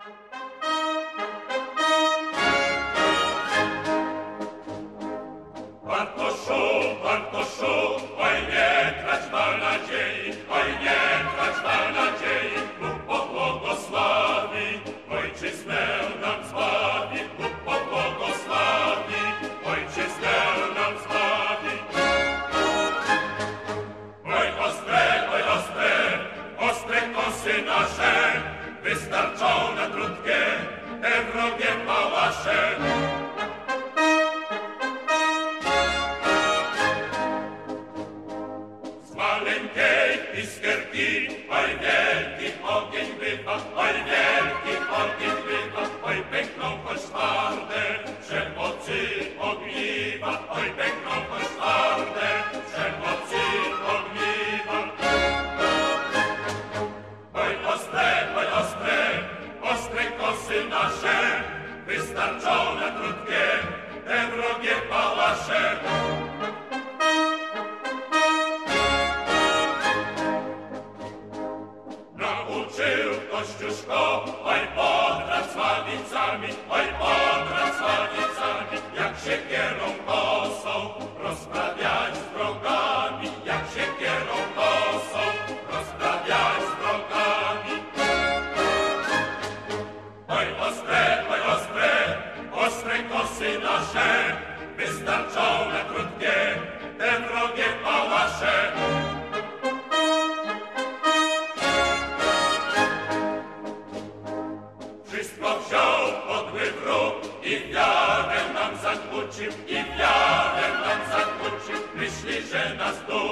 Bartoszu, oj nie trać wal nadziei, oj nie trać wal nadziei, Bóg pobłogosławi, ojczyznę nam zbawi, Bóg pobłogosławi, ojczyznę nam zbawi. Oj ostre kosy nasze, wystarczą na krótkie te wrogie pałasze. Iskierki, oj wielki ogień bywa, oj wielki ogień bywa, oj pękną choć twarde, przemocy ogniwa, oj pękną choć twarde, przemocy ogniwa. Oj ostre kosy nasze, wystarczą na krótkie te wrogie pałasze. Nauczył Kościuszko, oj podrad z ławicami, oj podrad z ławicami, jak siekierą kosą rozprawiać z wrogami, jak siekierą kosą rozprawiać z wrogami. Oj ostre kosy nasze, wystarczą na krótkie te wrogie pałasze. Wszystko wziął podły wróg i wiarę nam zakłócił, i wiarę nam zakłócił. Myśli, że nas